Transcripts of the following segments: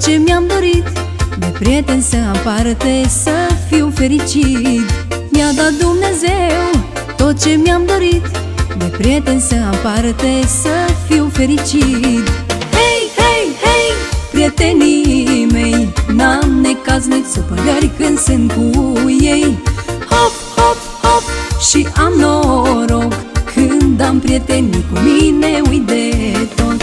ce mi-am dorit, de prieten să am parte, să fiu fericit. Mi-a dat Dumnezeu tot ce mi-am dorit, de prieten să am parte, să fiu fericit. Hei, hei, hei, prietenii mei, n-am necaz nici supărări când sunt cu ei. Hop, hop, hop, și am noroc când am prietenii cu mine, uit de tot.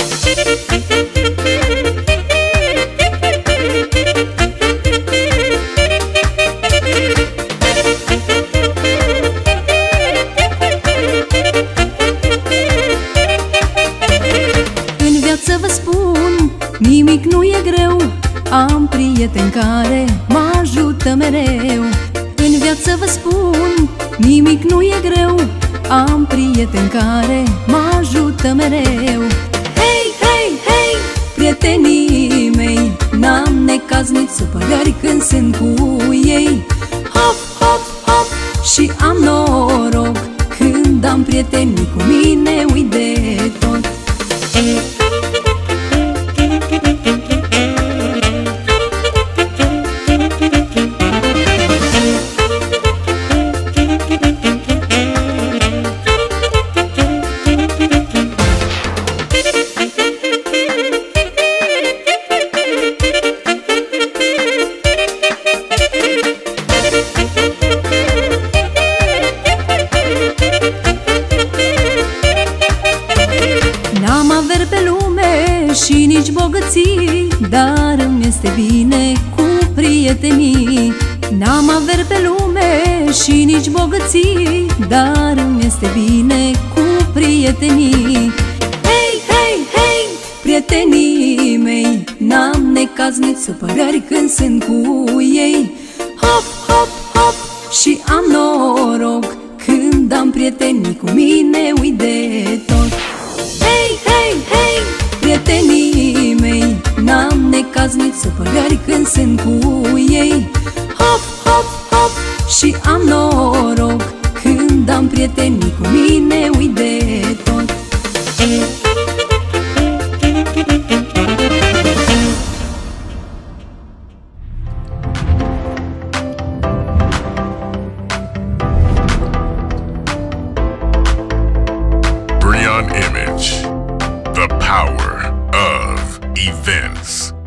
În viață vă spun, nimic nu e greu, am prieteni care mă ajută mereu. În viață vă spun, nimic nu e greu, am prieteni care mă ajută mereu. Hei, hei, hei, prietenii mei, n-am necaz nici supărări când sunt cu ei. Hop, hop, hop, și am noroc când am prietenii cu mine, uit de tot. N-am averi pe lume și nici bogății, dar îmi este bine cu prietenii. N-am averi pe lume și nici bogății, dar îmi este bine cu prietenii. Hei, hei, hei, prietenii mei, n-am necaz nici supărări când sunt cu ei. Hop, hop, hop, și am noroc când am prietenii cu mine, uit de tot. Hei, hei, hei, prietenii mei, n-am necaz nici supărări când sunt cu ei. Hop, hop, hop, și am noroc când am prietenii cu mine, uit de tot. Breon Image, the power of events.